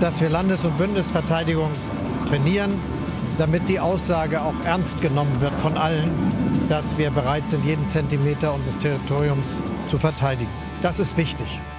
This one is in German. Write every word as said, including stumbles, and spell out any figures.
dass wir Landes- und Bündnisverteidigung trainieren, damit die Aussage auch ernst genommen wird von allen, dass wir bereit sind, jeden Zentimeter unseres Territoriums zu verteidigen. Das ist wichtig.